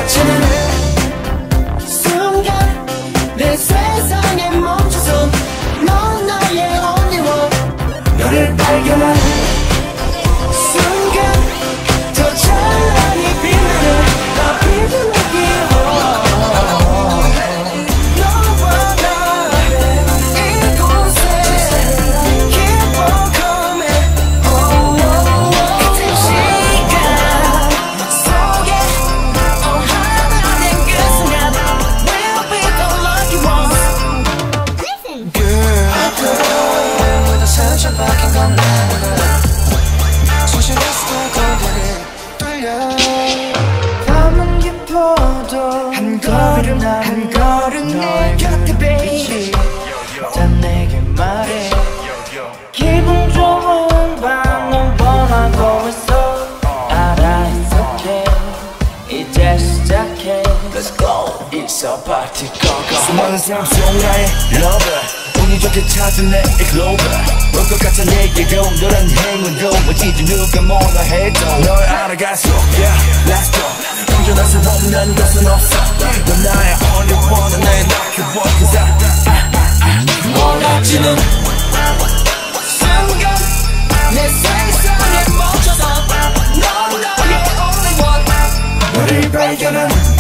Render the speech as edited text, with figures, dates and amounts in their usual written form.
멈추는 순간 내 세상에 멈춰서 넌 나의 only one. 너를 발견하는 밤은 깊어도 한 걸음 내 곁에 baby. 난 내게 말해 기분 좋은 밤 넌 원하고 있어. 알아 it's okay 이제 시작해. Let's go it's a party go go. 수많은 사람 속 나의 lover 운이 좋게 찾은 내 clover. 올 것 같아 내게로 너란 행운도 어찌든 누가 뭐라 해도 널 알아갈수록 yeah let's go. 동전할 수 없는 것은 없어. 넌 나의 only one 나의 lucky one. Cause I 몰라지는 순간 내 세상에 멈춰서 넌 나의 only one. 너를 발견한